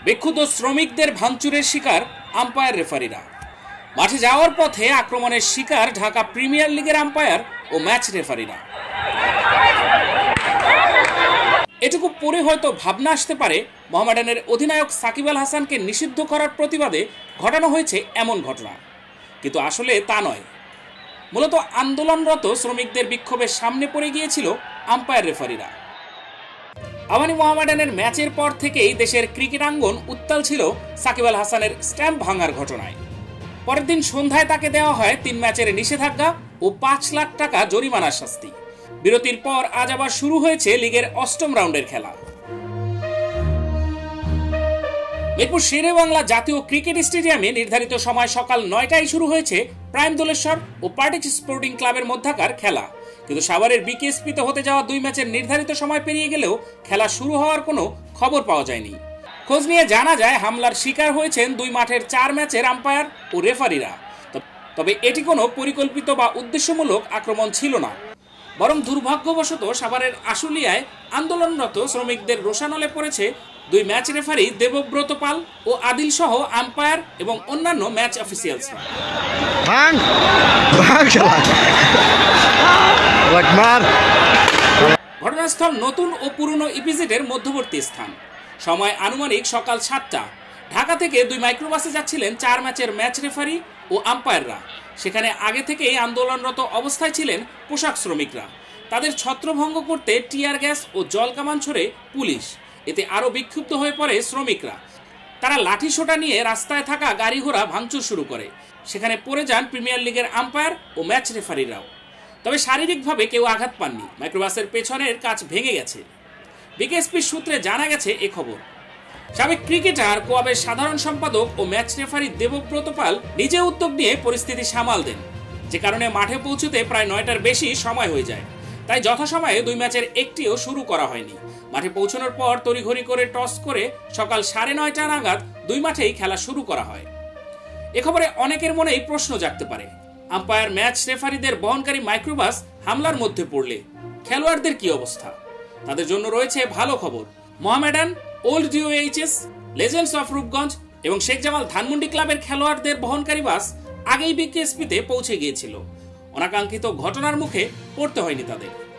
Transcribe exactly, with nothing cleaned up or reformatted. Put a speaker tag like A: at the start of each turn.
A: বিক্ষুব্ধ শ্রমিকদের ভাঙচুরের শিকার আম্পায়ার রেফারিরা। মাঠে যাওয়ার পথে আক্রমণের শিকার ঢাকা প্রিমিয়ার লিগের আম্পায়ার ও ম্যাচ রেফারিরা। এটুকু পরে হয়তো ভাবনা আসতে পারে মোহামেডানের অধিনায়ক সাকিব আল হাসানকে নিষিদ্ধ করার প্রতিবাদে ঘটানো হয়েছে এমন ঘটনা, কিন্তু আসলে তা নয়। মূলত আন্দোলনরত শ্রমিকদের বিক্ষোভের সামনে পড়ে গিয়েছিল আম্পায়ার রেফারিরা। আবাহনী মোহামেডানের ম্যাচের পর থেকেই দেশের ক্রিকেট আঙ্গন উত্তাল ছিল সাকিব আল হাসানের স্ট্যাম্প ভাঙার ঘটনায়। পরের দিন সন্ধ্যায় তাকে দেওয়া হয় তিন ম্যাচের নিষেধাজ্ঞা ও পাঁচ লাখ টাকা জরিমানার শাস্তি। বিরতির পর আজ আবার শুরু হয়েছে লিগের অষ্টম রাউন্ডের খেলা। মিরপুর শেরে বাংলা জাতীয় ক্রিকেট স্টেডিয়ামে নির্ধারিত সময় সকাল নয়টায় শুরু হয়েছে প্রাইম দোলেশ্বর ও পার্টিজ স্পোর্টিং ক্লাবের মধ্যকার খেলা, কিন্তু সাভারের বিকেএসপিতে হতে যাওয়া দুই ম্যাচের নির্ধারিত সময় পেরিয়ে গেলেও খেলা শুরু হওয়ার কোনো খবর পাওয়া যায়নি। খোঁজ নিয়ে জানা যায় হামলার শিকার হয়েছেন দুই মাঠের চার ম্যাচের আম্পায়ার ও রেফারিরা। তবে এটি কোনো পরিকল্পিত বা উদ্দেশ্যমূলক আক্রমণ ছিল না, বরং দুর্ভাগ্যবশত সাভারের আশুলিয়ায় আন্দোলনরত শ্রমিকদের রোষানলে পড়েছে দুই ম্যাচ রেফারি দেবব্রত পাল ও আদিল সহ আম্পায়ার এবং অন্যান্য ম্যাচ অফিসিয়ালসরা। ঘটনাস্থল নতুন ও পুরনো ইপিজেডের মধ্যবর্তী স্থান। সময় আনুমানিক সকাল সাতটা। ঢাকা থেকে দুই মাইক্রোবাসে যাচ্ছিলেন চার ম্যাচের ম্যাচ রেফারি ও আম্পায়াররা। সেখানে আগে থেকেই আন্দোলনরত অবস্থায় ছিলেন পোশাক শ্রমিকরা। তাদের ছত্রভঙ্গ করতে টিয়ার গ্যাস ও জল কামান ছোড়ে পুলিশ। এতে আরও বিক্ষুব্ধ হয়ে পড়ে শ্রমিকরা। তারা লাঠি সোটা নিয়ে রাস্তায় থাকা গাড়ি ঘোড়া ভাঙচুর শুরু করে। সেখানে পড়ে যান প্রিমিয়ার লিগের আম্পায়ার ও ম্যাচ রেফারিরাও। তবে শারীরিকভাবে কেউ আঘাত পাননি। মাইক্রোবাসের পেছনের কাচ ভেঙে গেছে। বিকেএসপির সূত্রে জানা গেছে এ খবর। সাবেক ক্রিকেটার কোয়াবের সাধারণ সম্পাদক ও ম্যাচ রেফারি দেবব্রত পাল নিজে উদ্যোগ নিয়ে পরিস্থিতি সামাল দেন, যে কারণে মাঠে পৌঁছতে প্রায় নয়টার বেশি সময় হয়ে যায়। তাই যথাসময়ে দুই ম্যাচের একটিও শুরু করা হয়নি। মাঠে পৌঁছানোর পর তড়িঘড়ি করে টস করে সকাল সাড়ে নয়টা নাগাদ দুই মাঠেই খেলা শুরু করা হয়। এ খবরে অনেকের মনেই প্রশ্ন জাগতে পারে, আম্পায়ার ম্যাচ রেফারিদের বহনকারী মাইক্রোবাস হামলার মধ্যে পড়লে খেলোয়াড়দের কি অবস্থা? তাদের জন্য রয়েছে ভালো খবর। Mohammedan, old DOHS, legends of Rupganj এবং শেখ জামাল ধানমন্ডি ক্লাবের খেলোয়াড়দের বহনকারী বাস আগেই বিকেএসপিতে পৌঁছে গিয়েছিল। অনাকাঙ্ক্ষিত ঘটনার মুখে পড়তে হয়নি তাদের।